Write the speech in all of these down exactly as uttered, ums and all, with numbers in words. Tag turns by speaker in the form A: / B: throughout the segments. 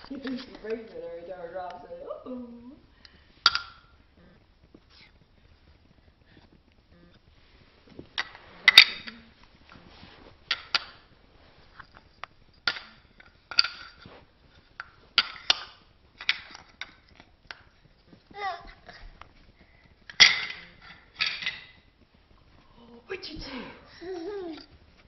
A: She thinks she breaks it every time it drops it. Uh-oh. What'd you do?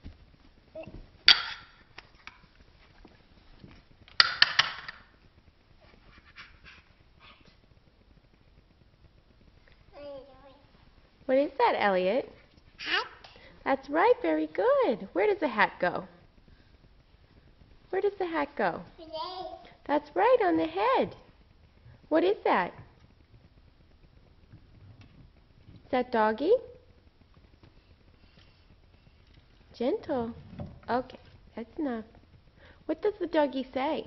B: What is that, Elliot?
C: Hat.
B: That's right, very good. Where does the hat go? Where does the hat go?
C: Today.
B: That's right, on the head. What is that? Is that doggy? Gentle. Okay, that's enough. What does the doggy say?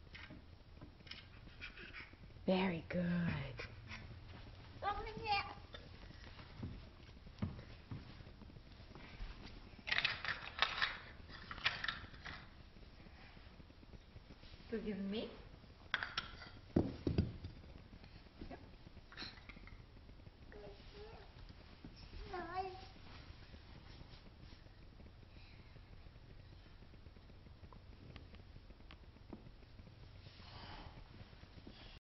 B: Very good.
C: What was it?
A: Forgive me?